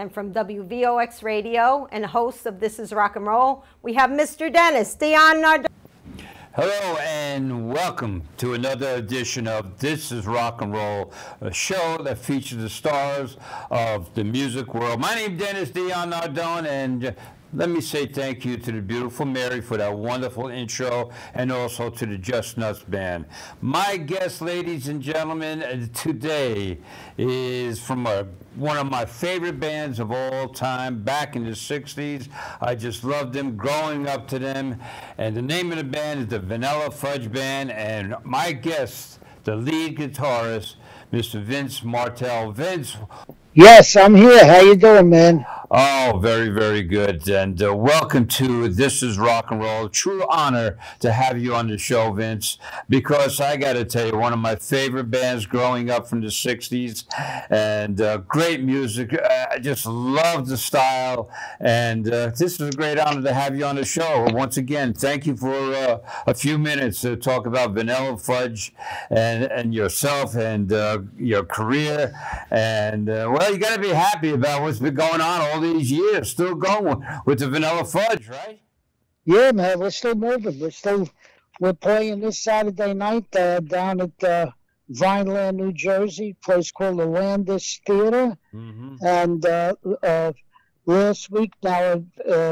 and from WVOX Radio and host of This is Rock and Roll, we have Mr. Dennis Dion Nardone. Hello and welcome to another edition of This is Rock and Roll, a show that features the stars of the music world. My name is Dennis Dion Nardone, and let me say thank you to the beautiful Mary for that wonderful intro, and also to the Just Nuts Band. My guest, ladies and gentlemen, today is from one of my favorite bands of all time, back in the 60s. I just loved them, growing up to them. And the name of the band is the Vanilla Fudge Band, and my guest, the lead guitarist, Mr. Vince Martell. Vince. Yes, I'm here. How you doing, man? Oh, very, very good. And welcome to This is Rock and Roll. True honor to have you on the show, Vince, because I got to tell you, one of my favorite bands growing up from the 60s, and great music. I just love the style, and this is a great honor to have you on the show. Once again, thank you for a few minutes to talk about Vanilla Fudge and yourself and your career. And, well, you got to be happy about what's been going on all these years, still going with the Vanilla Fudge, right? Yeah, man, we're still moving. We're playing this Saturday night down at Vineland, New Jersey, a place called the Landis Theater. Mm-hmm. And last week, now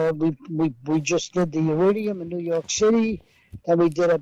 we just did the Iridium in New York City, and we did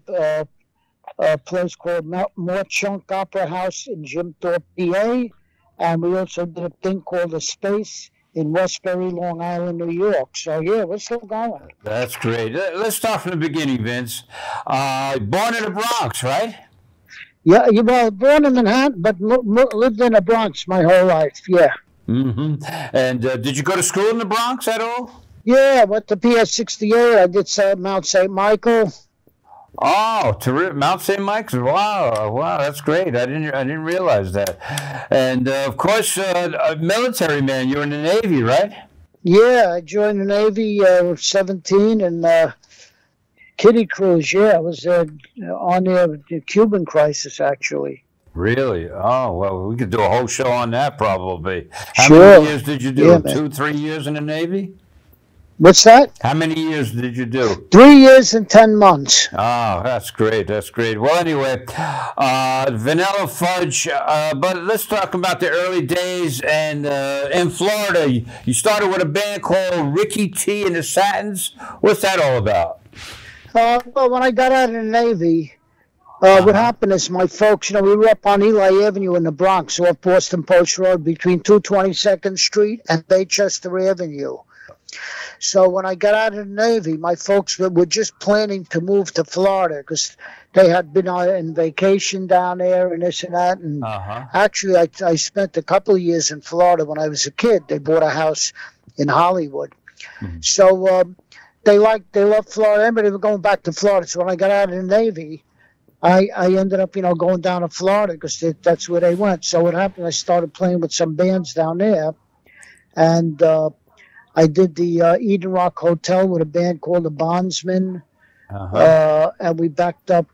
a place called Mort Chunk Opera House in Jim Thorpe, PA, and we also did a thing called The Space in Westbury, Long Island, New York. So, yeah, we're still going. That's great. Let's start from the beginning, Vince. Born in the Bronx, right? Yeah, well, born in Manhattan, but lived in the Bronx my whole life, yeah. Mm-hmm. And did you go to school in the Bronx at all? Yeah, I went to PS 68. I did Mount St. Michael. Oh, terrific! Mount St. Michael's. Wow, that's great. I didn't realize that. And of course, a military man. You're in the Navy, right? Yeah, I joined the Navy at 17 and kiddie cruise. Yeah, I was on the Cuban crisis actually. Really? Oh, well, we could do a whole show on that probably. How sure. many years did you do? Yeah, 2, 3 years in the Navy? What's that? How many years did you do? 3 years and 10 months. Oh, that's great. That's great. Well, anyway, Vanilla Fudge, but let's talk about the early days. And in Florida, you started with a band called Ricky T and the Satins. What's that all about? Well, when I got out of the Navy, what happened is my folks, we were up on Eli Avenue in the Bronx, off Boston Post Road, between 222nd Street and Baychester Avenue. So when I got out of the Navy, my folks were just planning to move to Florida because they had been on vacation down there and this and that. And actually, I spent a couple of years in Florida when I was a kid. They bought a house in Hollywood. Mm-hmm. So they loved Florida, but they were going back to Florida. So when I got out of the Navy, I ended up, going down to Florida because that's where they went. So what happened, I started playing with some bands down there. And I did the Eden Rock Hotel with a band called the Bondsmen, and we backed up,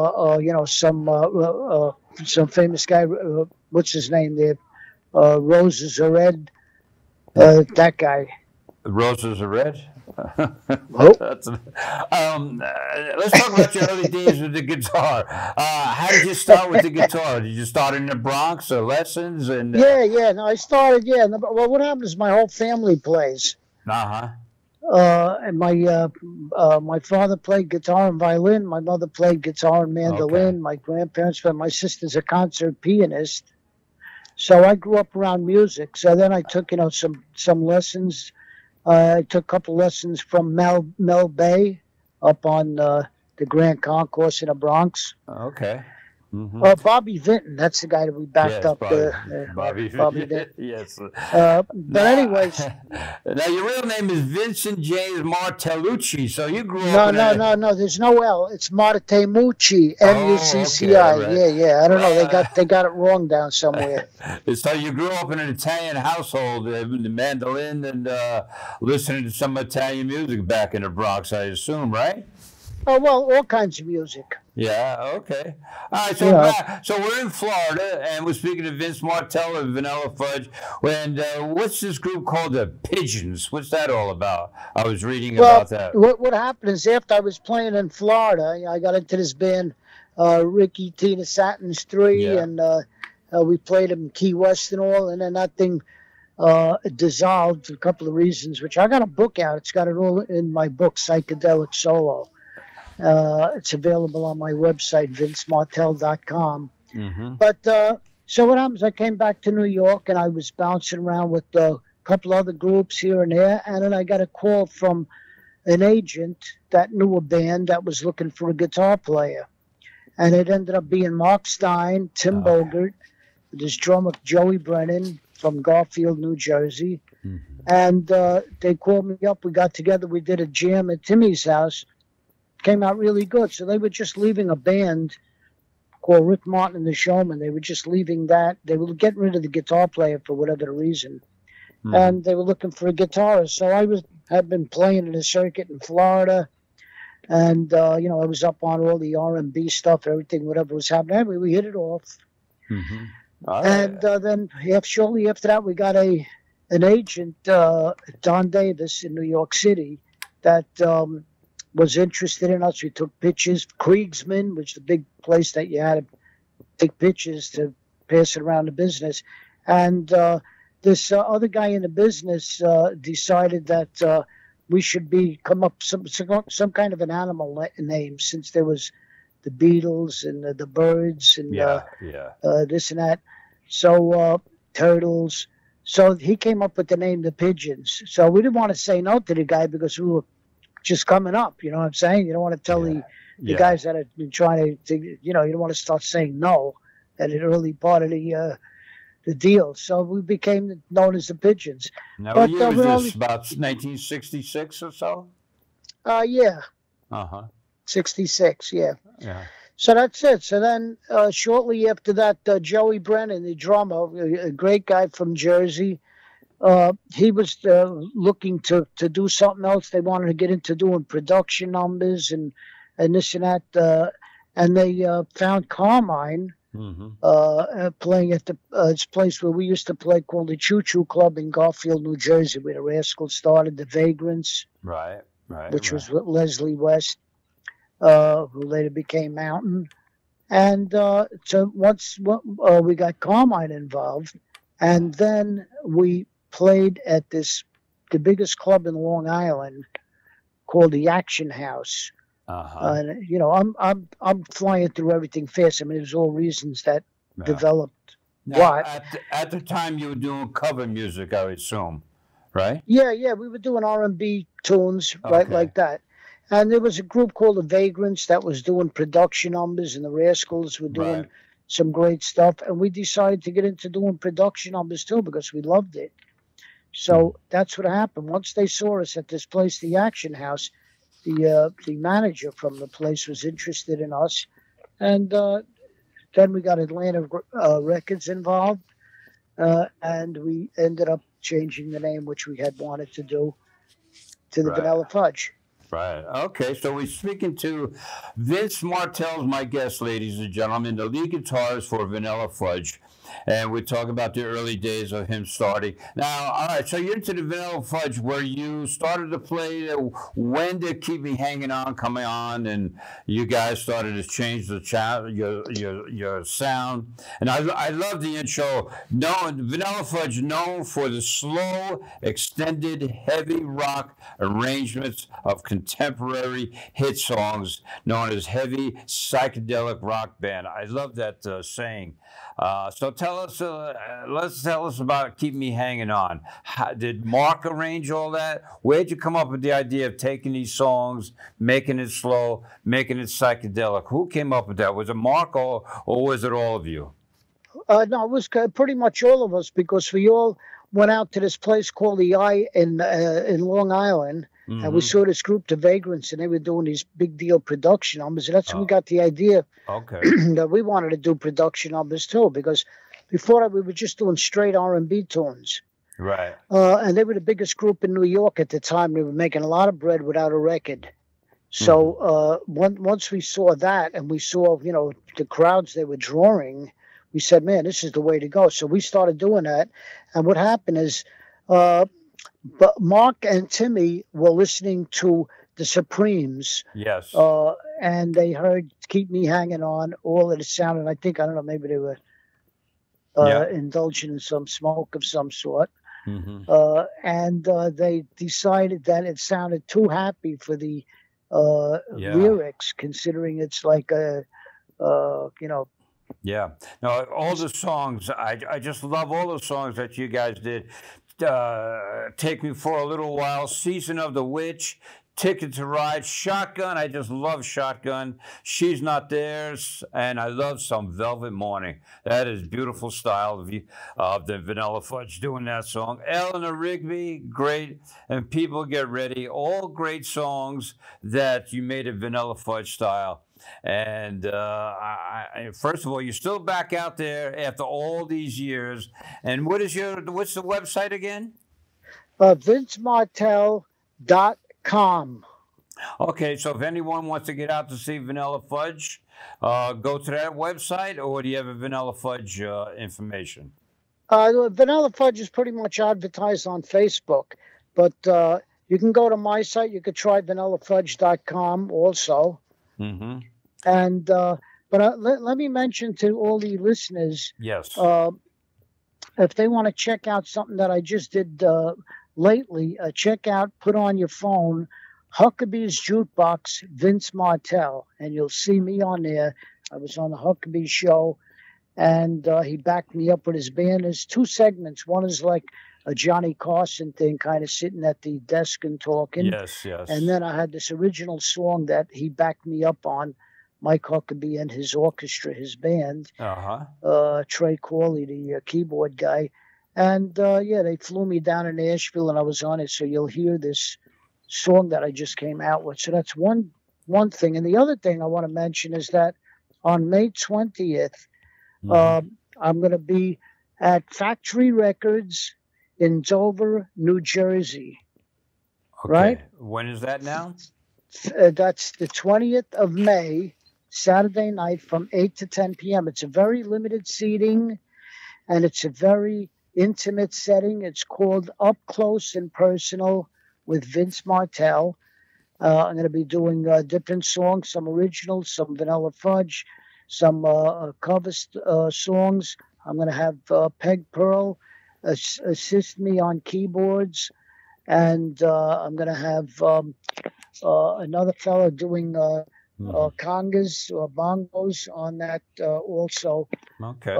some famous guy. What's his name there? Roses Are Red. That guy. Roses Are Red. Oh. Let's talk about your early days with the guitar. How did you start with the guitar? Did you start in the Bronx or lessons? And yeah. No, I started. Yeah. Well, what happened is my whole family plays. And my father played guitar and violin. My mother played guitar and mandolin. Okay. My grandparents, but my sister's a concert pianist. So I grew up around music. So then I took some lessons. I took a couple lessons from Mel Bay up on the Grand Concourse in the Bronx. Okay. Mm-hmm. Bobby Vinton, that's the guy that we backed up. Bobby Vinton. Yes. But anyways. Now, your real name is Vincent James Martellucci, so you grew up No, there's no L. It's Martemucci, M-U-C-C-I. Okay, yeah. I don't know. They got it wrong down somewhere. So you grew up in an Italian household, the mandolin and listening to some Italian music back in the Bronx, I assume, right? Oh, well, all kinds of music. Yeah, okay. All right, so so we're in Florida, and we're speaking to Vince Martell of Vanilla Fudge. And what's this group called, the Pigeons? What's that all about? I was reading about that. What happened is after I was playing in Florida, I got into this band, Ricky Tina Satins 3, and we played them in Key West and all, and then that thing dissolved for a couple of reasons, which I got a book out. It's got it all in my book, Psychedelic Solo. It's available on my website, vincemartell.com. But so what happens, I came back to New York, and I was bouncing around with a couple other groups here and there, and then I got a call from an agent that knew a band that was looking for a guitar player. And it ended up being Mark Stein, Tim Bogert, this drummer Joey Brennan from Garfield, New Jersey. And they called me up. We got together. We did a jam at Timmy's house. Came out really good. So they were just leaving a band called Rick Martin and the Showmen. They were just leaving that. They were getting rid of the guitar player for whatever reason. And they were looking for a guitarist. So I had been playing in a circuit in Florida. And, I was up on all the R&B stuff, everything, whatever was happening. Anyway, we hit it off. And then shortly after that, we got an agent, Don Davis in New York City, that was interested in us. We took pictures. Kriegsman, which is the big place that you had to take pictures to pass it around the business. And this other guy in the business decided that we should come up some kind of an animal name, since there was the Beatles and the birds and this and that. So turtles. So he came up with the name the Pigeons. So we didn't want to say no to the guy because we were just coming up. You know what I'm saying? You don't want to tell the guys that have been trying to, you don't want to start saying no at an early part of the deal. So we became known as the Pigeons. Now, what year was this? About 1966 or so? Yeah. 66, yeah. So that's it. So then shortly after that, Joey Brennan, the drummer, a great guy from Jersey, he was looking to do something else. They wanted to get into doing production numbers and this and that. And they found Carmine playing at this place where we used to play called the Choo Choo Club in Garfield, New Jersey, where the Rascals started, the Vagrants. Which was with Leslie West, who later became Mountain. And so once we got Carmine involved, and then we played at the biggest club in Long Island called the Action House. And I'm flying through everything fast. I mean, there's all reasons that developed. Now, at the time, you were doing cover music, I would assume, right? Yeah, we were doing R&B tunes, right, like that. And there was a group called the Vagrants that was doing production numbers, and the Rascals were doing some great stuff. And we decided to get into doing production numbers too because we loved it. So that's what happened. Once they saw us at this place, the Action House, the manager from the place was interested in us. And then we got Atlanta Records involved. And we ended up changing the name, which we had wanted to do, to the Vanilla Fudge. Right. Okay. So we're speaking to Vince Martell, my guest, ladies and gentlemen, the lead guitarist for Vanilla Fudge. And we're talking about the early days of him starting. Now, all right, so you're into the Vanilla Fudge where you started to play. When did Keep Me Hanging On coming on, and you guys started to change the your sound? And I love the intro. Vanilla Fudge known for the slow, extended, heavy rock arrangements of contemporary hit songs known as heavy psychedelic rock band. I love that saying. So let's tell us about Keep Me Hanging On. Did Mark arrange all that? Where'd you come up with the idea of taking these songs, making it slow, making it psychedelic? Who came up with that? Was it Mark or was it all of you? No, it was pretty much all of us because we all went out to this place called the Eye in Long Island. And we saw this group, the Vagrants, and they were doing these big deal production numbers. And that's when we got the idea that we wanted to do production numbers too, because before that we were just doing straight R&B tunes. And they were the biggest group in New York at the time. They were making a lot of bread without a record. So once we saw that, and we saw, you know, the crowds they were drawing, we said, man, this is the way to go. So we started doing that. And what happened is, but Mark and Timmy were listening to the Supremes. Yes. And they heard "Keep Me Hanging On," all of the sound. And I think, I don't know, maybe they were indulging in some smoke of some sort. And they decided that it sounded too happy for the lyrics, considering it's like a, you know. Yeah. No, all the songs, I just love all the songs that you guys did. Take Me for a Little While, Season of the Witch, Ticket to Ride, Shotgun. I just love Shotgun. She's Not Theirs, and I love Some Velvet Morning. That is beautiful style of the Vanilla Fudge doing that song. Eleanor Rigby, great, and People Get Ready, all great songs that you made in Vanilla Fudge style. And first of all, you're still back out there after all these years. And what's the website again? VinceMartell.com. Okay, so if anyone wants to get out to see Vanilla Fudge, go to that website, or do you have a Vanilla Fudge information? Vanilla Fudge is pretty much advertised on Facebook, but you can go to my site. You could try vanillafudge.com also. And but let me mention to all the listeners, yes, if they want to check out something that I just did lately, check out, put on your phone, Huckabee's Jukebox, Vince Martell, and you'll see me on there. I was on the Huckabee show, and he backed me up with his band. There's two segments. One is like a Johnny Carson thing, kind of sitting at the desk and talking. Yes, yes. And then I had this original song that he backed me up on, Mike Huckabee and his orchestra, his band. Trey Corley, the keyboard guy. And, they flew me down to Nashville, and I was on it. So you'll hear this song that I just came out with. So that's one thing. And the other thing I want to mention is that on May 20th, I'm going to be at Factory Records in Dover, New Jersey. Okay. Right? When is that now? That's the 20th of May, Saturday night from 8 to 10 p.m. It's a very limited seating, and it's a very intimate setting. It's called Up Close and Personal with Vince Martell. I'm going to be doing different songs, some originals, some Vanilla Fudge, some cover songs. I'm going to have Peg Pearl assist me on keyboards, and I'm going to have another fellow doing congas or bongos on that also. Okay.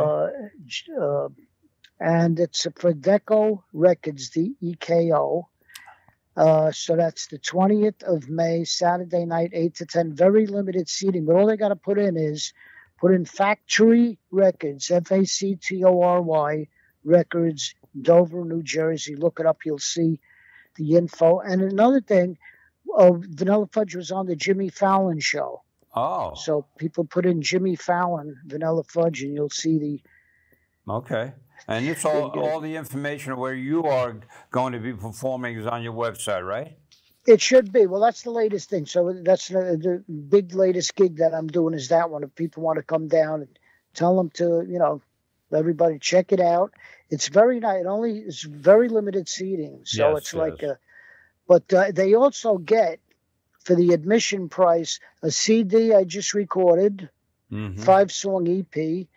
And it's for Deco Records, DEKO. So that's the 20th of May, Saturday night, 8 to 10. Very limited seating, but all they got to put in Factory Records, FACTORY Records, Dover, New Jersey. Look it up. You'll see the info. And another thing, Vanilla Fudge was on the Jimmy Fallon show. Oh. So people put in Jimmy Fallon, Vanilla Fudge, and you'll see the... Okay. And it's all the information of where you are going to be performing is on your website, right? It should be. Well, that's the latest thing. So that's the big latest gig that I'm doing is that one. If people want to come down, and tell them to, everybody check it out. It's very nice. It's very limited seating. So yes, it's like but they also get, for the admission price, a CD I just recorded, 5-song EP,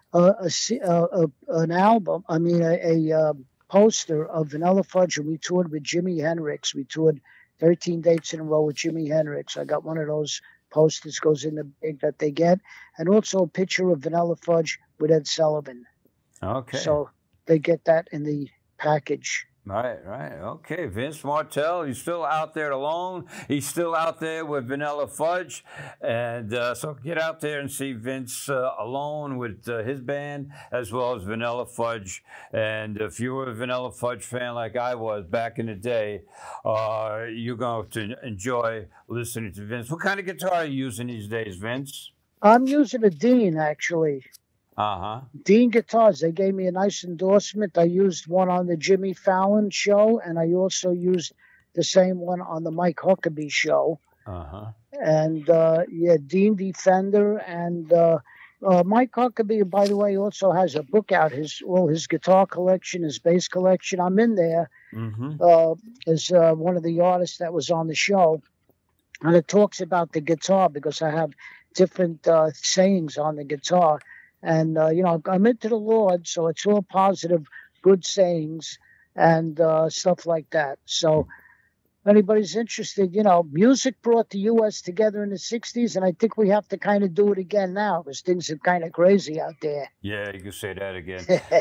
an album, a poster of Vanilla Fudge. We toured with Jimi Hendrix. We toured 13 dates in a row with Jimi Hendrix. I got one of those posters, goes in the big that they get, and also a picture of Vanilla Fudge with Ed Sullivan. Okay. So they get that in the package. Right. Okay. Vince Martell, he's still out there alone. He's still out there with Vanilla Fudge. And so get out there and see Vince alone with his band, as well as Vanilla Fudge. And if you were a Vanilla Fudge fan like I was back in the day, you're going to enjoy listening to Vince. What kind of guitar are you using these days, Vince? I'm using a Dean, actually. Dean guitars. They gave me a nice endorsement. I used one on the Jimmy Fallon show, and I also used the same one on the Mike Huckabee show. and yeah, Dean Defender, and Mike Huckabee, by the way, also has a book out. All his guitar collection, his bass collection. I'm in there as one of the artists that was on the show, and it talks about the guitar because I have different sayings on the guitar, and you know, I'm into the Lord, so it's all positive, good sayings and stuff like that. So anybody's interested, you know, music brought the U.S. together in the 60s, and I think we have to kind of do it again now because things are kind of crazy out there. Yeah, you can say that again.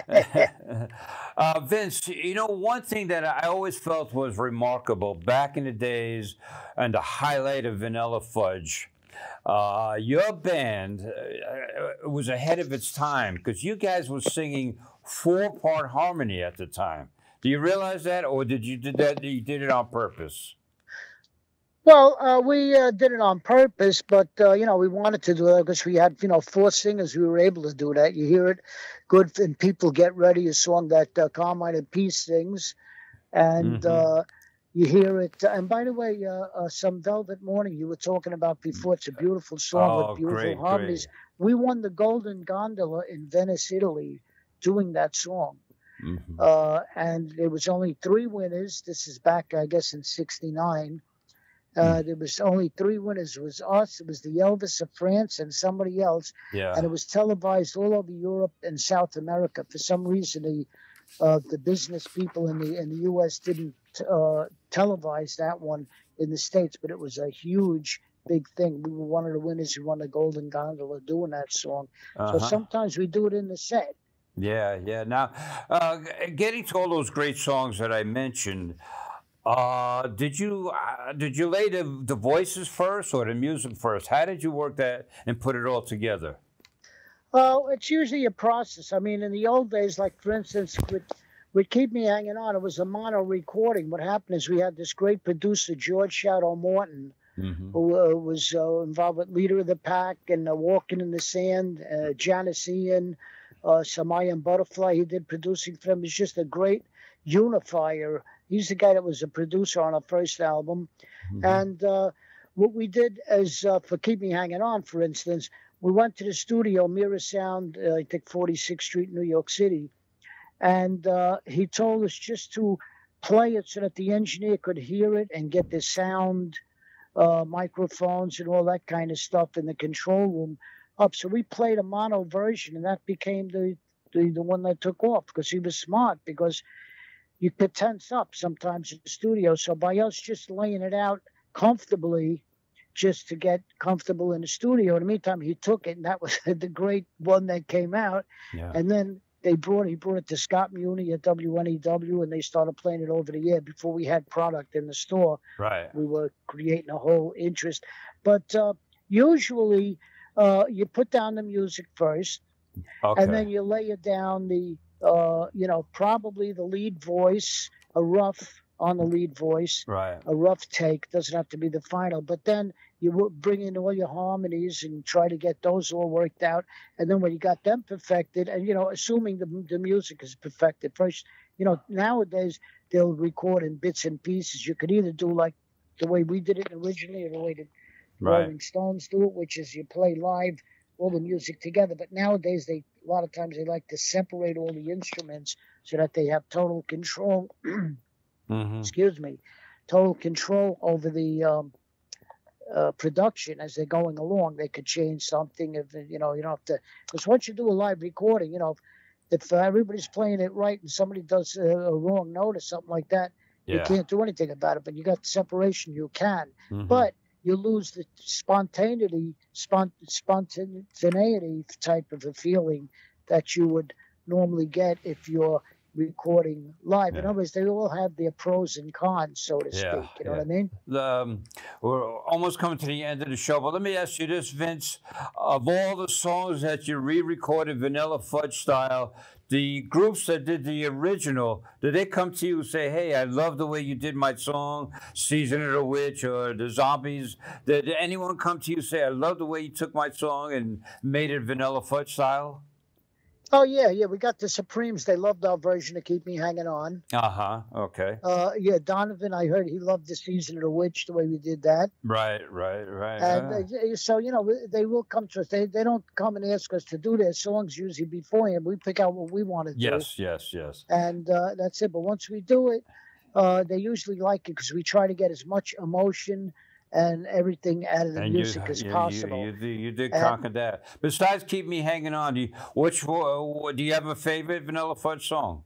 Vince, you know, one thing that I always felt was remarkable back in the days and the highlight of Vanilla Fudge, your band was ahead of its time because you guys were singing 4-part harmony at the time. Do you realize that, or did you did it on purpose? Well, we did it on purpose, but, you know, we wanted to do it because we had, you know, 4 singers. We were able to do that. You hear it good, and People Get Ready, a song that Carmine and Peace sings. And you hear it. And by the way, Some Velvet Morning you were talking about before. It's a beautiful song with beautiful harmonies. Great. We won the Golden Gondola in Venice, Italy, doing that song. And there was only 3 winners. This is back, I guess, in '69. There was only 3 winners. It was us, it was the Elvis of France, and somebody else. Yeah. And it was televised all over Europe and South America. For some reason, the business people in the U.S. didn't televise that one in the States, but it was a huge, big thing. We were one of the winners who won the Golden Gondola doing that song. So sometimes we do it in the set. Yeah, yeah. Now, getting to all those great songs that I mentioned, did you lay the voices first or the music first? How did you work that and put it all together? Well, it's usually a process. I mean, in the old days, like for instance, with Keep Me Hanging On, it was a mono recording. What happened is we had this great producer, George Shadow Morton, who was involved with Leader of the Pack and Walking in the Sand, Janice Ian, Some Iron Butterfly. He did producing for him. He's just a great unifier. He's the guy that was a producer on our first album. And what we did is, for Keep Me Hanging On, for instance, we went to the studio, Mirror Sound, I think 46th Street, New York City. And he told us just to play it so that the engineer could hear it and get the sound, microphones and all that kind of stuff in the control room up. So we played a mono version, and that became the one that took off because he was smart, because you could tense up sometimes in the studio. So by us just laying it out comfortably, just to get comfortable in the studio, in the meantime, he took it, and that was the great one that came out. Yeah. And then he brought it to Scott Muni at WNEW, and they started playing it over the air before we had product in the store. Right. We were creating a whole interest. But usually you put down the music first, and then you lay it down probably the lead voice, a rough on the lead voice, right? A rough take, doesn't have to be the final, but then you bring in all your harmonies and try to get those all worked out. And then when you got them perfected, and assuming the music is perfected first, nowadays they'll record in bits and pieces. You could either do like the way we did it originally, or the way the Rolling Stones do it, which is you play live all the music together. But nowadays a lot of times they like to separate all the instruments so that they have total control. Excuse me, total control over the production as they're going along. They could change something if you don't have to. Because once you do a live recording, if everybody's playing it right and somebody does a wrong note or something like that, you can't do anything about it. But you got separation, you can. But you lose the spontaneity type of a feeling that you would normally get if you're recording live. In other words, they all have their pros and cons, so to speak. You know what I mean? We're almost coming to the end of the show, but let me ask you this, Vince. Of all the songs that you re-recorded Vanilla Fudge style, the groups that did the original, did they come to you and say, hey, I love the way you did my song, Season of the Witch, or the Zombies? Did anyone come to you and say, I love the way you took my song and made it Vanilla Fudge style? Oh yeah, yeah. We got the Supremes. They loved our version to Keep Me Hanging On. Uh-huh. Okay. Yeah, Donovan. I heard he loved the Season of the Witch, the way we did that. Right. And so they will come to us. They don't come and ask us to do their songs usually beforehand. We pick out what we want to do. Yes. And that's it. But once we do it, they usually like it because we try to get as much emotion and everything out of the music as possible. You did conquer that. Besides Keep Me Hanging On, do you have a favorite Vanilla Fudge song?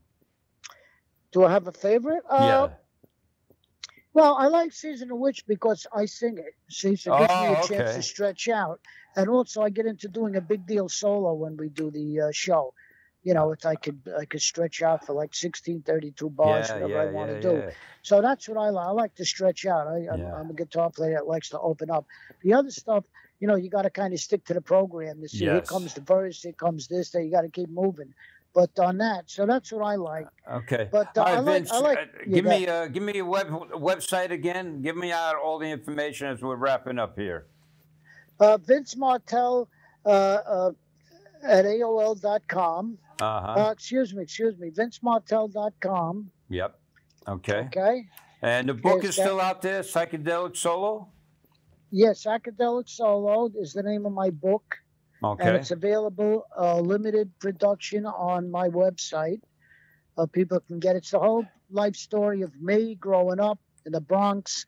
Do I have a favorite? Yeah. Well, I like Season of Witch because I sing it. See, so it gives me a chance to stretch out. And also, I get into doing a big deal solo when we do the show. You know, I could stretch out for like 16, 32 bars, whatever I want to do. Yeah. So that's what I like. I like to stretch out. I'm a guitar player that likes to open up. The other stuff, you know, you got to kind of stick to the program. To see, here comes the verse, here comes this, there. You got to keep moving. But on that, so that's what I like. Okay. But all right, Vince, give me a website again. Give me out all the information as we're wrapping up here. Vince Martell at AOL.com. Excuse me, VinceMartell.com. Yep. Okay. Okay. And the book is still out there, Psychedelic Solo? Yes, Psychedelic Solo is the name of my book. Okay. And it's available, limited production on my website. People can get it. It's the whole life story of me growing up in the Bronx.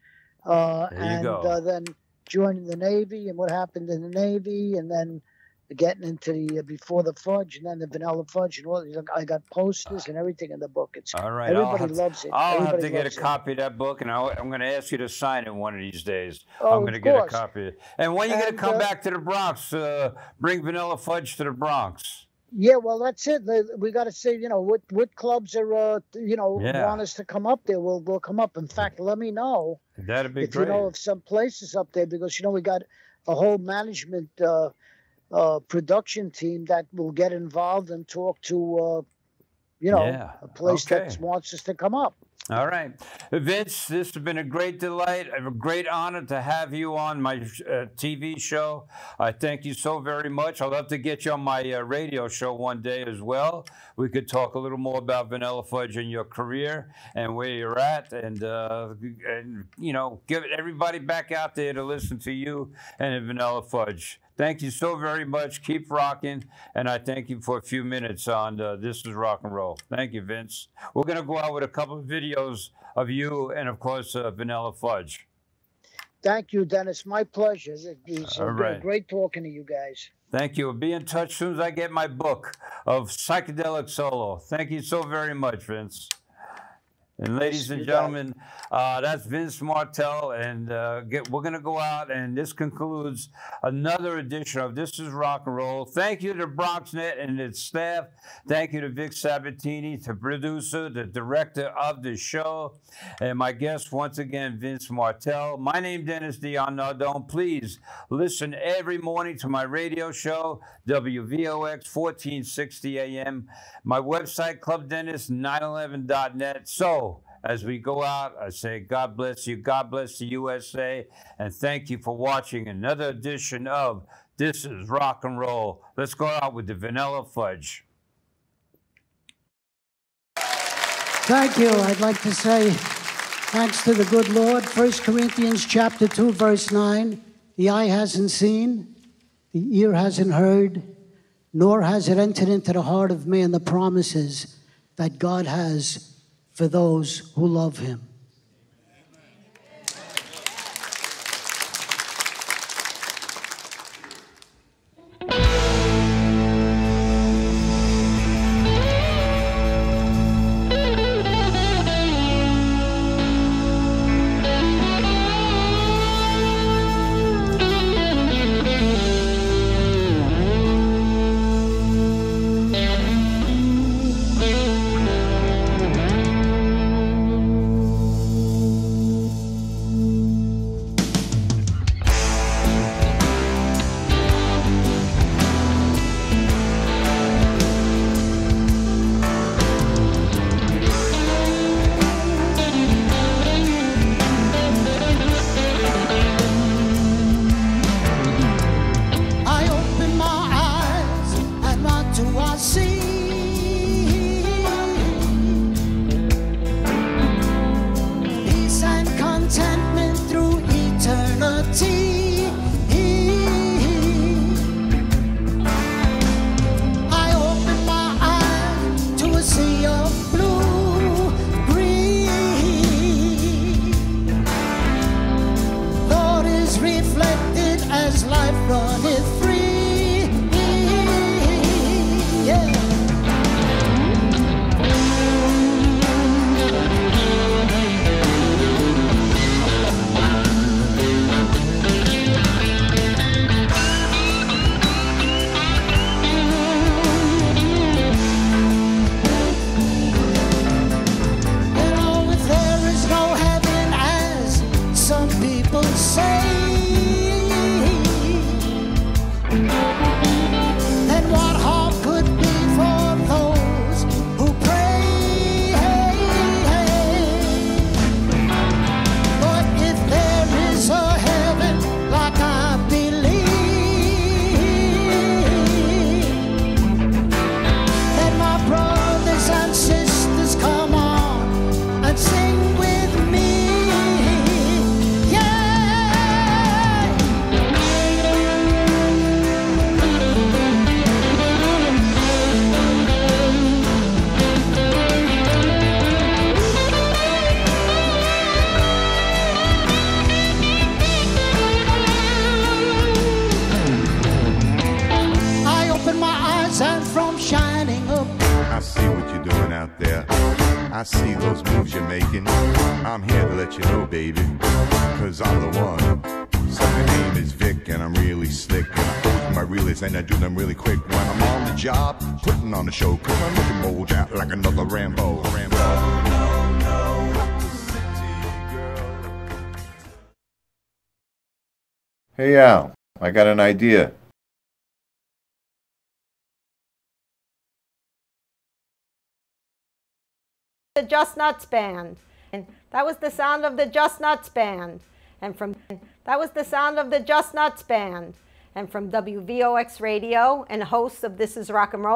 Then joining the Navy and what happened in the Navy, and then getting into the Before the Fudge, and then the Vanilla Fudge, and all. I got posters and everything in the book. It's all right. Everybody loves it. I'll have to get a copy of that book, and I'm going to ask you to sign it one of these days. Oh, I'm going to get a copy. And when you going to come back to the Bronx, bring Vanilla Fudge to the Bronx. Yeah, well, that's it. We got to say, you know, what clubs are, want us to come up there. We'll come up. In fact, let me know. That'd be if great. You know of some places up there, because we got a whole management production team that will get involved and talk to, a place that wants us to come up. All right. Vince, this has been a great delight, a great honor to have you on my TV show. I thank you so very much. I'd love to get you on my radio show one day as well. We could talk a little more about Vanilla Fudge and your career and where you're at, and get everybody back out there to listen to you and Vanilla Fudge. Thank you so very much. Keep rocking. And I thank you for a few minutes on This is Rock and Roll. Thank you, Vince. We're going to go out with a couple of videos of you and, of course, Vanilla Fudge. Thank you, Dennis. My pleasure. It's great talking to you guys. Thank you. I'll be in touch as soon as I get my book of Psychedelic Solo. Thank you so very much, Vince. And ladies and gentlemen, that's Vince Martell, and we're going to go out, and this concludes another edition of This is Rock and Roll. Thank you to BronxNet and its staff. Thank you to Vic Sabatini, the producer, the director of the show, and my guest once again, Vince Martell. My name, Dennis Dion Nardone. Please listen every morning to my radio show, WVOX 1460 AM. My website, clubdennis911.net. So, as we go out, I say God bless you, God bless the USA, and thank you for watching another edition of This is Rock and Roll. Let's go out with the Vanilla Fudge. Thank you. I'd like to say thanks to the good Lord. 1 Corinthians chapter 2, verse 9. The eye hasn't seen, the ear hasn't heard, nor has it entered into the heart of man the promises that God has for those who love him. I see those moves you're making. I'm here to let you know, baby, cause I'm the one. So my name is Vic and I'm really slick, and I go through my reels and I do them really quick when I'm on the job, putting on the show, cause I'm looking mold out like another Rambo. Hey Al, I got an idea. The Just Nuts Band. And that was the sound of the Just Nuts Band. And that was the sound of the Just Nuts Band. And from WVOX Radio and hosts of This Is Rock and Roll.